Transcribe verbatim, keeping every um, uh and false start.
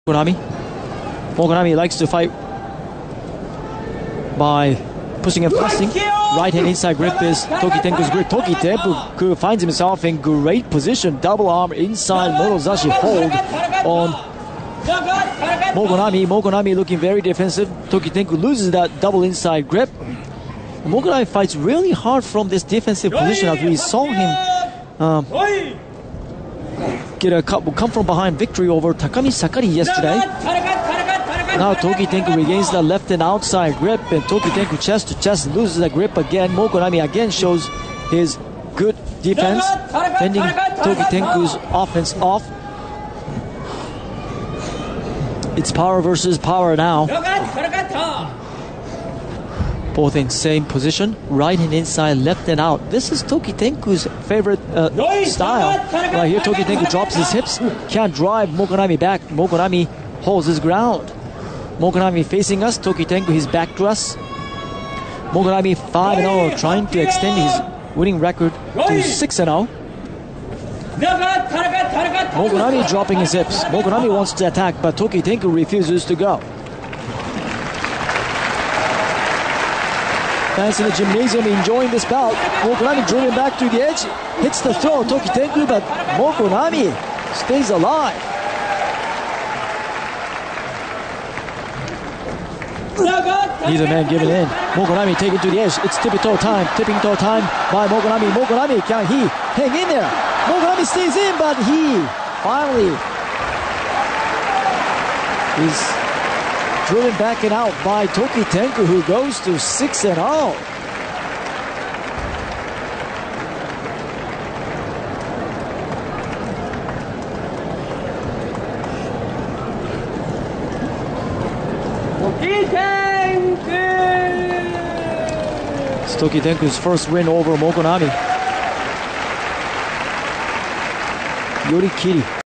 Mogonami. Mogonami likes to fight by pushing and thrusting. Right hand inside grip is Toki Tenku's grip. Toki Tenku finds himself in great position. Double arm inside Morozashi hold on Mogonami. Mogonami looking very defensive. Toki Tenku loses that double inside grip. Mogonami fights really hard from this defensive position as we saw him um, get a couple, come from behind victory over Takami Sakari yesterday. Now Toki Tenku regains the left and outside grip, and Toki Tenku chest to chest loses the grip again. Mogonami again shows his good defense, fending Toki Tenku's offense off. It's power versus power now. Both in same position, right and inside, left and out. This is Toki Tenku's favorite uh, style. Right here, Toki Tenku drops his hips, can't drive Mogonami back. Mogonami holds his ground. Mogonami facing us, Toki Tenku his back to us. Mogonami five and oh, trying to extend his winning record to six and oh. Mogonami dropping his hips. Mogonami wants to attack, but Toki Tenku refuses to go. Fans in the gymnasium enjoying this bout. Mogonami driven back to the edge, hits the throw, Toki Tenku, but Mogonami stays alive. Neither man giving in. Mogonami taken to the edge. It's tippy toe time. Tipping toe time by Mogonami. Mogonami, can he hang in there? Mogonami stays in, but he finally is driven back and out by Toki Tenku, who goes to six and oh. It's Toki Tenku's first win over Mogonami. Yorikiri.